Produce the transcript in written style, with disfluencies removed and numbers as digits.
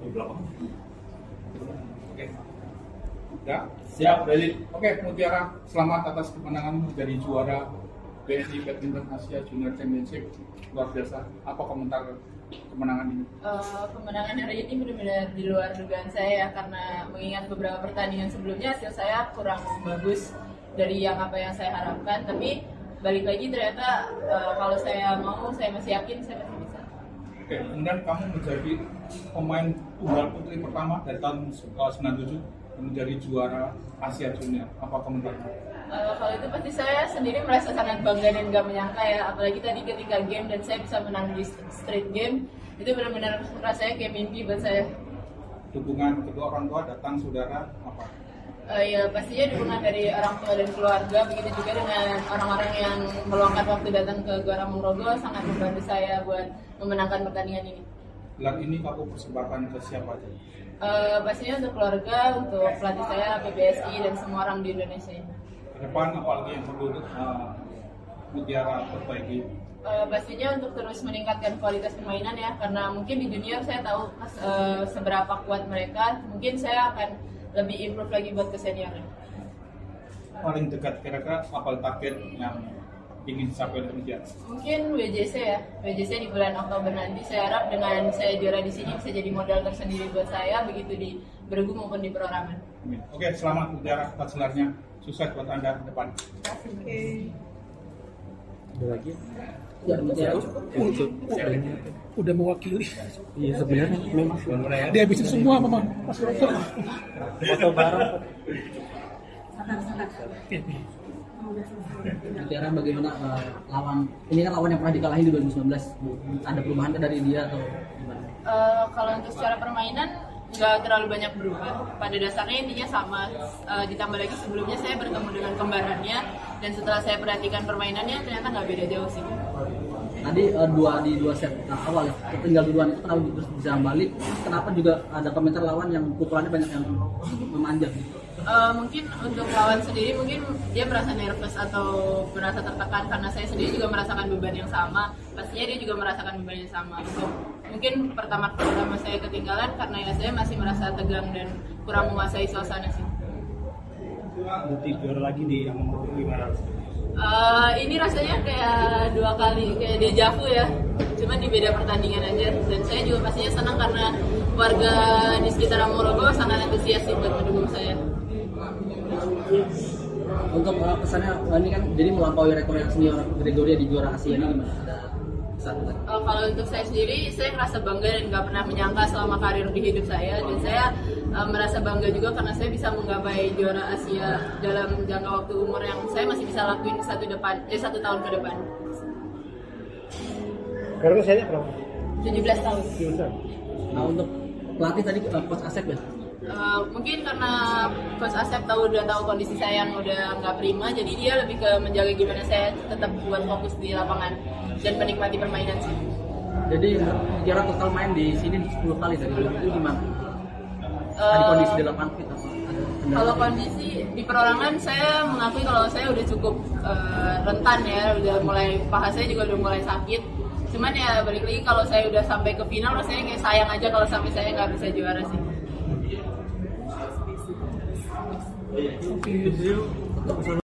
di belakang. Oke. Ya, siap, Dalit. Oke, Mutiara, selamat atas kemenangan menjadi juara BSI Badminton Asia Junior Championship. Luar biasa. Apa komentar kemenangan ini? Kemenangan hari ini benar-benar di luar dugaan saya ya, karena mengingat beberapa pertandingan sebelumnya hasil saya kurang bagus dari apa yang saya harapkan. Tapi balik lagi ternyata kalau saya mau, saya masih yakin saya masih bisa. Oke, kemudian kamu menjadi pemain tunggal putri pertama dari tahun 97 menjadi juara Asia Junior. Apa komentarnya? Kalau itu pasti saya sendiri merasa sangat bangga dan gak menyangka ya, apalagi tadi ketika game dan saya bisa menang di street game, itu benar-benar rasanya kayak mimpi buat saya. Dukungan kedua orang tua datang, saudara, apa? Ya pastinya dukungan dari orang tua dan keluarga, begitu juga dengan orang-orang yang meluangkan waktu datang ke Gelora Bung Rogo sangat membantu saya buat memenangkan pertandingan ini. Gelar ini kamu persembahkan ke siapa aja? Pastinya untuk keluarga, untuk pelatih saya, PBSI, dan semua orang di Indonesia ini. Ke depan apalagi yang perlu Mutiara perbaiki? Pastinya untuk terus meningkatkan kualitas permainan ya, karena mungkin di junior saya tahu seberapa kuat mereka, mungkin saya akan lebih improve lagi buat ke senior. Paling dekat kira-kira apa target yang ingin dicapai oleh Mutiara? Mungkin WJC ya, WJC di bulan Oktober nanti. Saya harap dengan saya juara di sini bisa jadi modal tersendiri buat saya, begitu di bergu maupun di perorangan. Oke, selamat Mutiara atas gelarnya. Sukses buat Anda ke depan. Ada lagi? Ya, udah mewakili. iya sebenarnya memang Dia habisin semua memang. foto bareng. Mutiara bagaimana lawan ini kan lawan yang pernah dikalahin di 2019, ada perubahan dari dia atau gimana? Kalau untuk secara permainan nggak terlalu banyak berubah. Pada dasarnya intinya sama. Ditambah lagi sebelumnya saya bertemu dengan kembarannya, dan setelah saya perhatikan permainannya ternyata nggak beda jauh sih. Tadi di dua set awal ya, ketinggal duluan itu kenapa terus bisa balik? Kenapa juga ada komentar lawan yang pukulannya banyak yang memanjang? Mungkin untuk lawan sendiri mungkin dia merasa nervous atau merasa tertekan, karena saya sendiri juga merasakan beban yang sama. Pastinya dia juga merasakan beban yang sama. Untuk mungkin pertama saya ketinggalan karena ya saya masih merasa tegang dan kurang menguasai suasana sih. Nanti juara lagi di yang nomor 500. Ini rasanya kayak dua kali kayak deja vu ya, cuma di beda pertandingan aja. Dan saya juga pastinya senang karena warga di sekitar Amorogo sangat antusias sih buat mendukung saya. Untuk pesannya ini kan jadi melampaui rekor yang senior Gregoria di juara Asia ini gimana? Ada pesan? Kalau untuk saya sendiri, saya merasa bangga dan nggak pernah menyangka selama karir di hidup saya. Dan saya merasa bangga juga karena saya bisa menggapai juara Asia dalam jangka waktu umur yang saya masih bisa lakuin satu tahun ke depan. Sekarang usianya berapa? 17 tahun. Nah untuk pelatih tadi Coach Asep ya? Mungkin karena Coach Asep udah tahu kondisi saya yang udah nggak prima, jadi dia lebih ke menjaga gimana saya tetap buat fokus di lapangan dan menikmati permainan sih. Jadi Mutiara total main di sini 10 kali tadi, itu gimana? Ada kondisi di lapangan kita? Kalau kondisi di perorangan saya mengakui kalau saya udah cukup rentan ya, udah mulai paha saya juga udah mulai sakit. Cuman ya balik lagi kalau saya udah sampai ke final, rasanya kayak sayang aja kalau sampai saya nggak bisa juara sih. Oke.